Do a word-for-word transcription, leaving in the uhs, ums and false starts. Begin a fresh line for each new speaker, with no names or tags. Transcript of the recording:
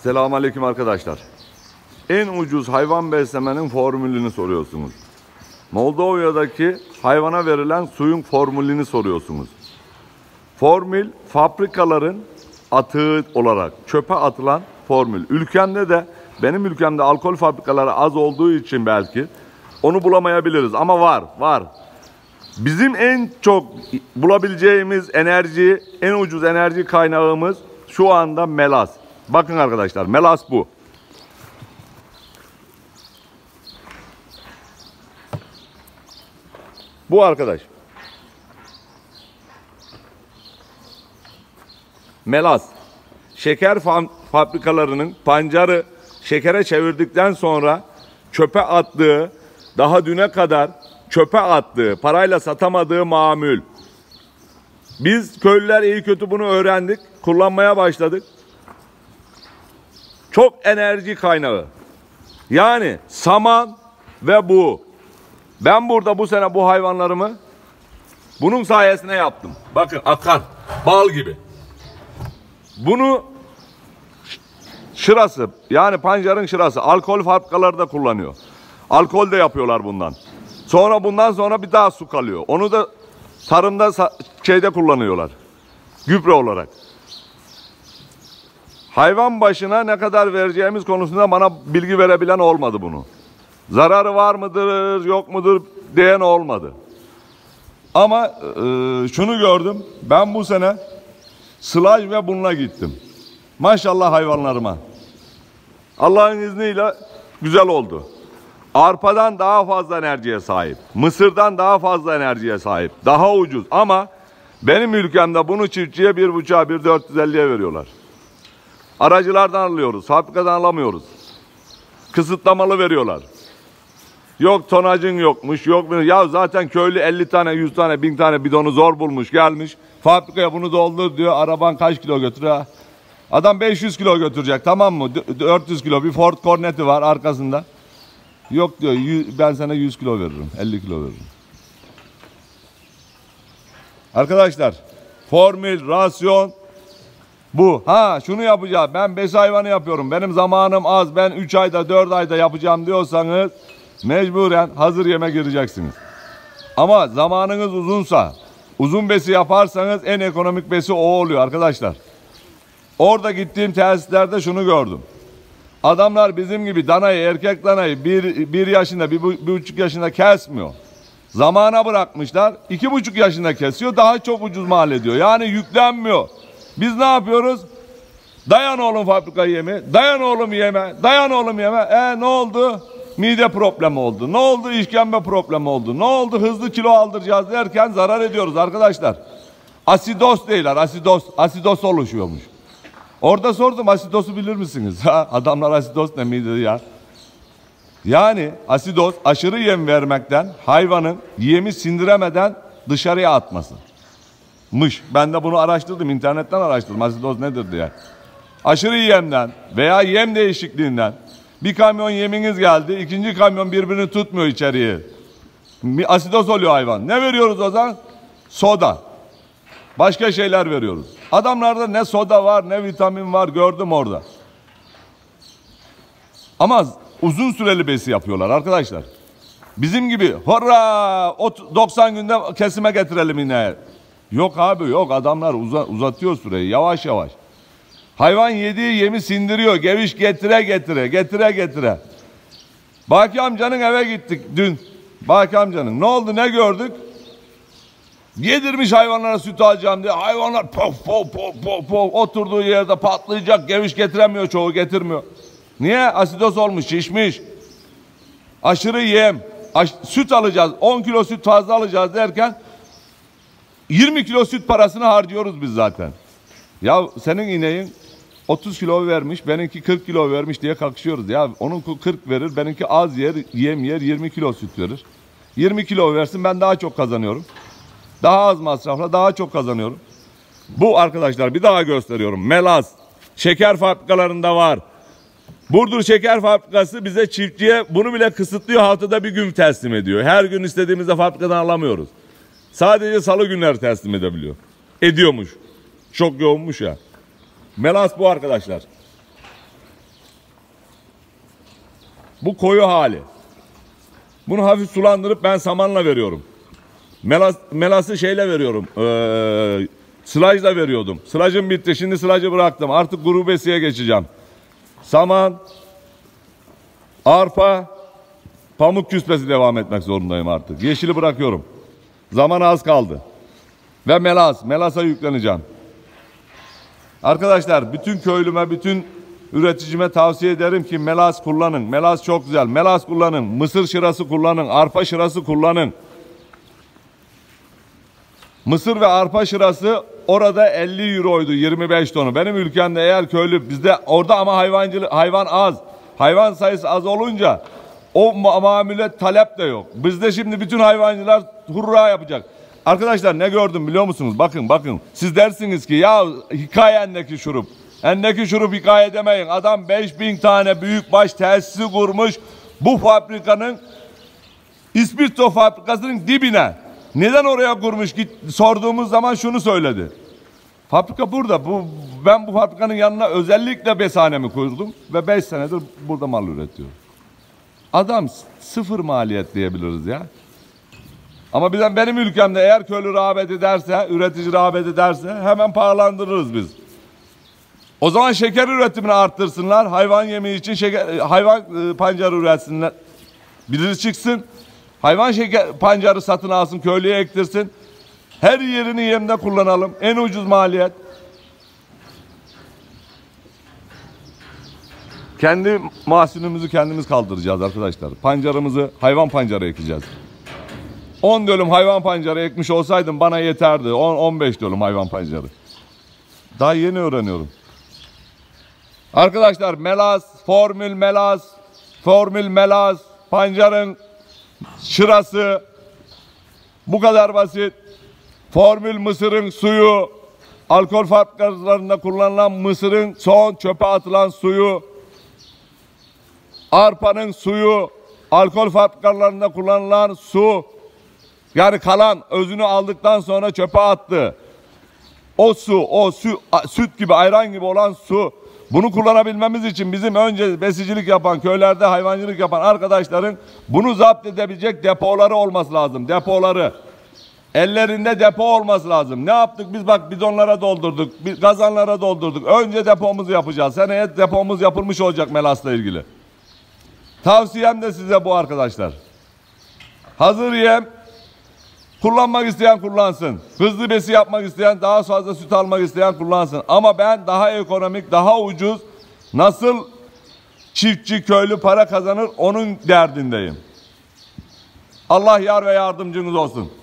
Selamünaleyküm arkadaşlar. En ucuz hayvan beslemenin formülünü soruyorsunuz. Moldova'daki hayvana verilen suyun formülünü soruyorsunuz. Formül fabrikaların atığı olarak çöpe atılan formül. Ülkemde de benim ülkemde alkol fabrikaları az olduğu için belki onu bulamayabiliriz ama var, var. Bizim en çok bulabileceğimiz enerji, en ucuz enerji kaynağımız şu anda melas. Bakın arkadaşlar, melas bu. Bu arkadaş. Melas. Şeker fabrikalarının pancarı şekere çevirdikten sonra çöpe attığı, daha düne kadar çöpe attığı, parayla satamadığı mamul. Biz köylüler iyi kötü bunu öğrendik, kullanmaya başladık. Çok enerji kaynağı. Yani saman ve bu. Ben burada bu sene bu hayvanlarımı bunun sayesinde yaptım. Bakın akar, bal gibi. Bunu şırası, yani pancarın şırası, alkol fabrikaları da kullanıyor. Alkol de yapıyorlar bundan. Sonra bundan sonra bir daha su kalıyor. Onu da tarımda şeyde kullanıyorlar. Gübre olarak. Hayvan başına ne kadar vereceğimiz konusunda bana bilgi verebilen olmadı bunu. Zararı var mıdır, yok mudur diyen olmadı. Ama e, şunu gördüm. Ben bu sene sılaj ve bununla gittim. Maşallah hayvanlarıma. Allah'ın izniyle güzel oldu. Arpadan daha fazla enerjiye sahip. Mısırdan daha fazla enerjiye sahip. Daha ucuz ama benim ülkemde bunu çiftçiye bir buçuğa, bir dört yüz elliye veriyorlar. Aracılardan alıyoruz, fabrikadan alamıyoruz. Kısıtlamalı veriyorlar. Yok tonajın yokmuş, yok mu? Ya zaten köylü elli tane, yüz tane, bin tane bidonu zor bulmuş, gelmiş. Fabrikaya bunu doldur diyor, araban kaç kilo götürüyor? Adam beş yüz kilo götürecek, tamam mı? dört yüz kilo, bir Ford Cornet'i var arkasında. Yok diyor, ben sana yüz kilo veririm, elli kilo veririm. Arkadaşlar, formül, rasyon bu. Ha şunu yapacağım, ben beş hayvanı yapıyorum, benim zamanım az, ben üç ayda, dört ayda yapacağım diyorsanız mecburen hazır yeme gireceksiniz. Ama zamanınız uzunsa, uzun besi yaparsanız en ekonomik besi o oluyor arkadaşlar. Orada gittiğim tesislerde şunu gördüm. Adamlar bizim gibi danayı, erkek danayı bir, bir yaşında, bir, bir buçuk yaşında kesmiyor. Zamana bırakmışlar, iki buçuk yaşında kesiyor, daha çok ucuz mal ediyor. Yani yüklenmiyor. Biz ne yapıyoruz? Dayan oğlum fabrika yemi, dayan oğlum yeme, dayan oğlum yeme. E ne oldu? Mide problemi oldu. Ne oldu? İşkembe problemi oldu. Ne oldu? Hızlı kilo aldıracağız derken zarar ediyoruz arkadaşlar. Asidos değiller, asidos. Asidos oluşuyormuş. Orada sordum, asidosu bilir misiniz? Ha, adamlar asidos ne miydi ya? Yani asidos aşırı yem vermekten, hayvanın yemi sindiremeden dışarıya atması. Mış. Ben de bunu araştırdım, internetten araştırdım. Asidos nedir diye. Aşırı yemden veya yem değişikliğinden bir kamyon yeminiz geldi, ikinci kamyon birbirini tutmuyor içeriye. Asidos oluyor hayvan. Ne veriyoruz o zaman? Soda. Başka şeyler veriyoruz. Adamlarda ne soda var, ne vitamin var, gördüm orada. Ama uzun süreli besi yapıyorlar arkadaşlar. Bizim gibi hurra doksan günde kesime getirelim yine. Yok abi yok, adamlar uza, uzatıyor süreyi yavaş yavaş. Hayvan yediği yemi sindiriyor. Geviş getire getire, getire getire. Baki amcanın eve gittik dün. Baki amcanın. Ne oldu, ne gördük? Yedirmiş hayvanlara süt alacağım diye. Hayvanlar pof pof pof pof pof oturduğu yerde patlayacak. Geviş getiremiyor, çoğu getirmiyor. Niye? Asidos olmuş, şişmiş. Aşırı yem. Aş süt alacağız. on kilo süt fazla alacağız derken yirmi kilo süt parasını harcıyoruz biz zaten. Ya senin ineğin otuz kilo vermiş, benimki kırk kilo vermiş diye kalkışıyoruz. Ya onun kırk verir, benimki az yer, yem yer, yirmi kilo süt verir. yirmi kilo versin, ben daha çok kazanıyorum. Daha az masrafla daha çok kazanıyorum. Bu arkadaşlar bir daha gösteriyorum. Melas, şeker fabrikalarında var. Burdur Şeker Fabrikası bize çiftçiye bunu bile kısıtlıyor, haftada bir gün teslim ediyor. Her gün istediğimizde fabrikadan alamıyoruz. Sadece salı günleri teslim edebiliyor. Ediyormuş. Çok yoğunmuş ya. Melas bu arkadaşlar. Bu koyu hali. Bunu hafif sulandırıp ben samanla veriyorum. Melas, melası şeyle veriyorum. Ee, sılajla veriyordum. Sılacım bitti. Şimdi sılacı bıraktım. Artık kuru besiye geçeceğim. Saman, arpa, pamuk küspesi devam etmek zorundayım artık. Yeşili bırakıyorum. Zaman az kaldı. Ve melas. Melasa yükleneceğim. Arkadaşlar bütün köylüme, bütün üreticime tavsiye ederim ki melas kullanın. Melas çok güzel. Melas kullanın. Mısır şırası kullanın. Arpa şırası kullanın. Mısır ve arpa şırası orada elli euroydu, yirmi beş tonu. Benim ülkemde eğer köylü bizde orada ama hayvancılık hayvan az. Hayvan sayısı az olunca o mamule talep de yok. Bizde şimdi bütün hayvancılar hurra yapacak. Arkadaşlar ne gördüm biliyor musunuz? Bakın bakın. Siz dersiniz ki ya hikaye endeki şurup. Endeki şurup hikaye demeyin. Adam beş bin tane büyükbaş tesisi kurmuş. Bu fabrikanın İspirto fabrikasının dibine. Neden oraya kurmuş? Git, sorduğumuz zaman şunu söyledi. Fabrika burada. Bu, ben bu fabrikanın yanına özellikle beshanemi kurdum. Ve beş senedir burada mal üretiyor. Adam sıfır maliyet diyebiliriz ya. Ama bizden benim ülkemde eğer köylü rağbet ederse, üretici rağbet ederse hemen pahalandırırız biz. O zaman şeker üretimini arttırsınlar. Hayvan yemeği için şeker, hayvan pancarı üretsinler. Biri çıksın. Hayvan şeker pancarı satın alsın, köylüye ektirsin. Her yerini yemde kullanalım. En ucuz maliyet. Kendi mahsulümüzü kendimiz kaldıracağız arkadaşlar. Pancarımızı hayvan pancarı ekeceğiz. on dönüm hayvan pancarı ekmiş olsaydım bana yeterdi. on on beş dönüm hayvan pancarı. Daha yeni öğreniyorum. Arkadaşlar melas, formül melas, formül melas, pancarın şırası bu kadar basit. Formül mısırın suyu, alkol fabrikalarında kullanılan mısırın son çöpe atılan suyu, arpanın suyu, alkol fabrikalarında kullanılan su, yani kalan özünü aldıktan sonra çöpe attı. O su, o su, süt gibi, ayran gibi olan su. Bunu kullanabilmemiz için bizim önce besicilik yapan, köylerde hayvancılık yapan arkadaşların bunu zapt edebilecek depoları olması lazım. Depoları. Ellerinde depo olması lazım. Ne yaptık? Biz bak bidonlara doldurduk, kazanlara doldurduk. Önce depomuzu yapacağız. Seneye depomuz yapılmış olacak melasla ilgili. Tavsiyem de size bu arkadaşlar. Hazır yem kullanmak isteyen kullansın. Hızlı besi yapmak isteyen, daha fazla süt almak isteyen kullansın. Ama ben daha ekonomik, daha ucuz, nasıl çiftçi, köylü para kazanır onun derdindeyim. Allah yar ve yardımcınız olsun.